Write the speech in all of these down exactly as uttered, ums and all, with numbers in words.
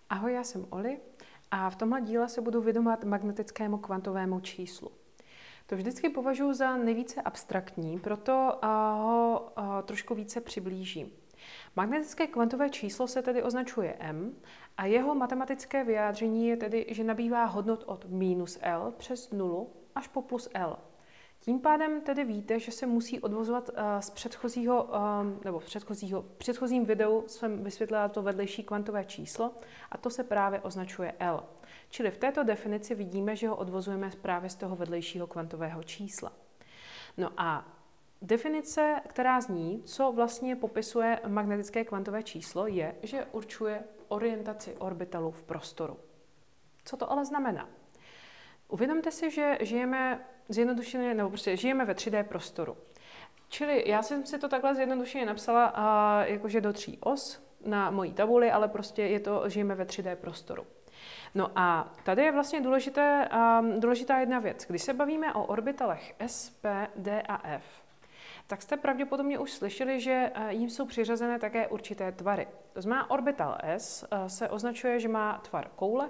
Ahoj, já jsem Oli a v tomhle díle se budu věnovat magnetickému kvantovému číslu. To vždycky považuji za nejvíce abstraktní, proto ho trošku více přiblížím. Magnetické kvantové číslo se tedy označuje M a jeho matematické vyjádření je tedy, že nabývá hodnot od minus L přes nulu až po plus L. Tím pádem tedy víte, že se musí odvozovat z předchozího, nebo v, předchozího, v předchozím videu jsem vysvětlila to vedlejší kvantové číslo a to se právě označuje L. Čili v této definici vidíme, že ho odvozujeme právě z toho vedlejšího kvantového čísla. No a definice, která zní, co vlastně popisuje magnetické kvantové číslo, je, že určuje orientaci orbitalu v prostoru. Co to ale znamená? Uvědomte si, že žijeme zjednodušeně, nebo prostě žijeme ve tři dé prostoru. Čili já jsem si to takhle zjednodušeně napsala a jakože do tří os na mojí tabuli, ale prostě je to, žijeme ve tři dé prostoru. No a tady je vlastně důležité, um, důležitá jedna věc. Když se bavíme o orbitalech S, P, D a F, tak jste pravděpodobně už slyšeli, že jim jsou přiřazené také určité tvary. To znamená, orbital S uh, se označuje, že má tvar koule,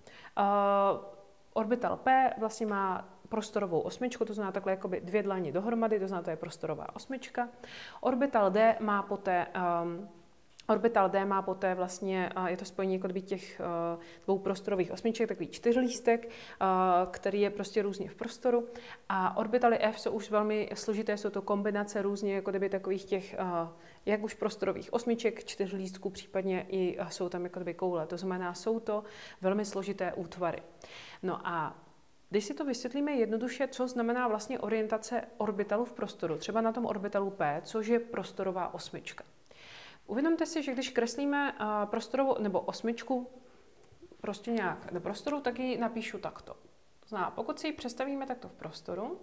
uh, orbital P vlastně má prostorovou osmičku, to znamená takhle jakoby dvě dlaně dohromady, to znamená, to je prostorová osmička. Orbital D má poté, um, orbital D má poté vlastně, uh, je to spojení jako těch uh, dvou prostorových osmiček, takový čtyřlístek, uh, který je prostě různě v prostoru. A orbitaly F jsou už velmi složité, jsou to kombinace různě jako kdyby takových těch, uh, jak už prostorových osmiček, čtyřlístků, případně i uh, jsou tam jako kdyby koule. To znamená, jsou to velmi složité útvary. No a když si to vysvětlíme jednoduše, co znamená vlastně orientace orbitalu v prostoru, třeba na tom orbitalu P, což je prostorová osmička. Uvědomte si, že když kreslíme prostorovou nebo osmičku prostě nějak do prostoru, tak ji napíšu takto. To znamená, pokud si ji představíme takto v prostoru,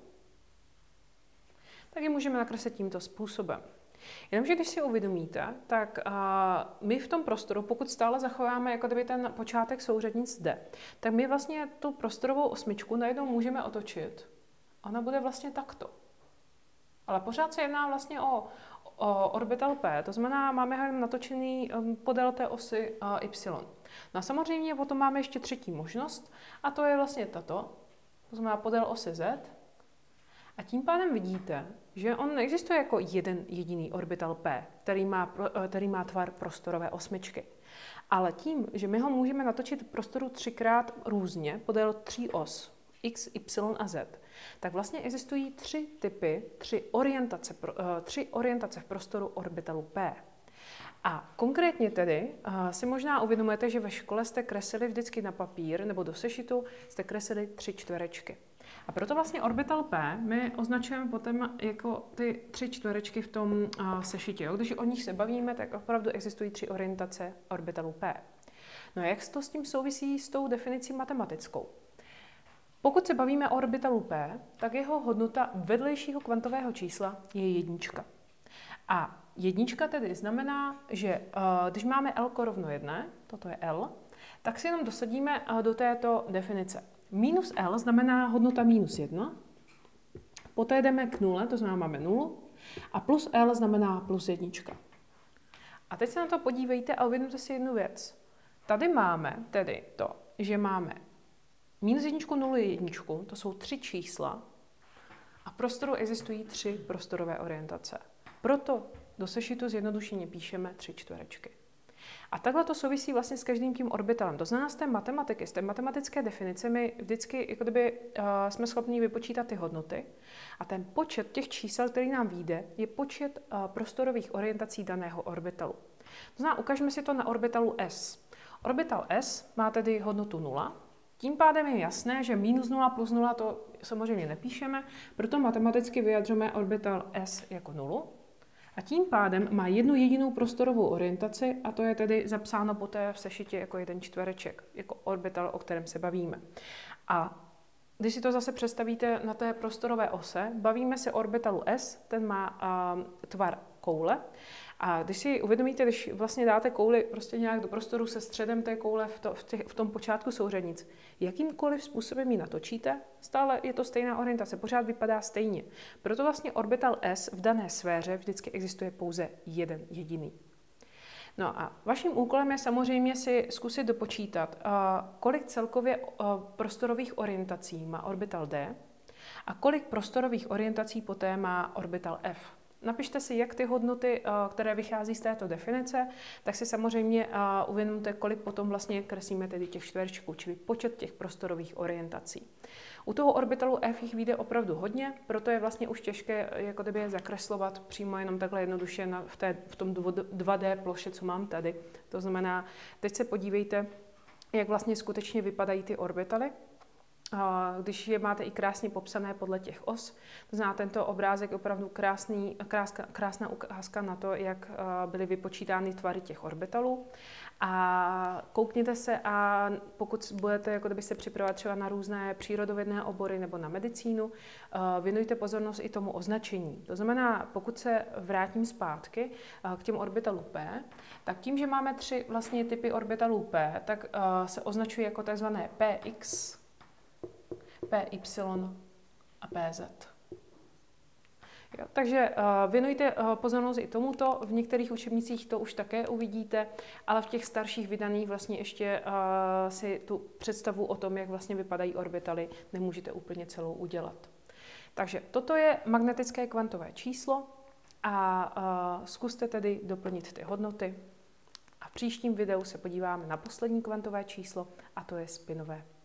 tak ji můžeme nakreslit tímto způsobem. Jenomže když si uvědomíte, tak uh, my v tom prostoru, pokud stále zachováme jako kdyby ten počátek souřadnic zde, tak my vlastně tu prostorovou osmičku najednou můžeme otočit. Ona bude vlastně takto. Ale pořád se jedná vlastně o, o orbital P, to znamená, máme ho natočený um, podél té osy uh, Y. No a samozřejmě potom máme ještě třetí možnost a to je vlastně tato, to znamená podél osy Z. A tím pádem vidíte, že on neexistuje jako jeden jediný orbital P, který má, který má tvar prostorové osmičky. Ale tím, že my ho můžeme natočit v prostoru třikrát různě podél tří os, X, Y a Z, tak vlastně existují tři typy, tři orientace, tři orientace v prostoru orbitalu P. A konkrétně tedy uh, si možná uvědomujete, že ve škole jste kreslili vždycky na papír nebo do sešitu jste kreslili tři čtverečky. A proto vlastně orbital P my označujeme potom jako ty tři čtverečky v tom uh, sešitě. Jo? Když o nich se bavíme, tak opravdu existují tři orientace orbitalu P. No a jak to s tím souvisí s tou definicí matematickou? Pokud se bavíme o orbitalu P, tak jeho hodnota vedlejšího kvantového čísla je jednička. A jednička tedy znamená, že uh, když máme L rovno jedné, toto je L, tak si jenom dosadíme uh, do této definice. Minus L znamená hodnota minus jedna, poté jdeme k nule, to znamená máme nulu, a plus L znamená plus jednička. A teď se na to podívejte a uvědomte si jednu věc. Tady máme tedy to, že máme minus jedničku, nulu, jedničku, to jsou tři čísla a v prostoru existují tři prostorové orientace. Proto do sešitu zjednodušeně píšeme tři čtverečky. A takhle to souvisí vlastně s každým tím orbitalem. To znamená, z té matematiky, z té matematické definice my vždycky jako kdyby, uh, jsme schopni vypočítat ty hodnoty a ten počet těch čísel, který nám vyjde, je počet uh, prostorových orientací daného orbitalu. To znamená, ukažme si to na orbitalu S. Orbital S má tedy hodnotu nula. Tím pádem je jasné, že minus nula plus nula to samozřejmě nepíšeme, proto matematicky vyjadřujeme orbital S jako nulu. A tím pádem má jednu jedinou prostorovou orientaci a to je tedy zapsáno poté v sešitě jako jeden čtvereček, jako orbital, o kterém se bavíme. A když si to zase představíte na té prostorové ose, bavíme se o orbitalu S, ten má uh, tvar koule. A když si uvědomíte, když vlastně dáte kouli prostě nějak do prostoru se středem té koule v, to, v, těch, v tom počátku souřadnic, jakýmkoliv způsobem ji natočíte, stále je to stejná orientace, pořád vypadá stejně. Proto vlastně orbital S v dané sféře vždycky existuje pouze jeden jediný. No a vaším úkolem je samozřejmě si zkusit dopočítat, kolik celkově prostorových orientací má orbital D a kolik prostorových orientací poté má orbital F. Napište si jak ty hodnoty, které vychází z této definice, tak si samozřejmě uvědomte, kolik potom vlastně kreslíme tedy těch čtverečků, čili počet těch prostorových orientací. U toho orbitalu F jich vyjde opravdu hodně, proto je vlastně už těžké jako kdyby je zakreslovat přímo jenom takhle jednoduše na, v, té, v tom dva dé ploše, co mám tady. To znamená, teď se podívejte, jak vlastně skutečně vypadají ty orbitaly. Když je máte i krásně popsané podle těch os. To znamená, tento obrázek je opravdu krásný, krásná, krásná ukázka na to, jak byly vypočítány tvary těch orbitalů. A koukněte se a pokud budete jako kdyby se připravovat třeba na různé přírodovědné obory nebo na medicínu, věnujte pozornost i tomu označení. To znamená, pokud se vrátím zpátky k těm orbitalům P, tak tím, že máme tři vlastně typy orbitalů P, tak se označují jako tzv. P X, P Y a P Z. Jo, takže uh, věnujte uh, pozornost i tomuto, v některých učebnicích to už také uvidíte, ale v těch starších vydaných vlastně ještě uh, si tu představu o tom, jak vlastně vypadají orbitaly, nemůžete úplně celou udělat. Takže toto je magnetické kvantové číslo a uh, zkuste tedy doplnit ty hodnoty. A v příštím videu se podíváme na poslední kvantové číslo a to je spinové.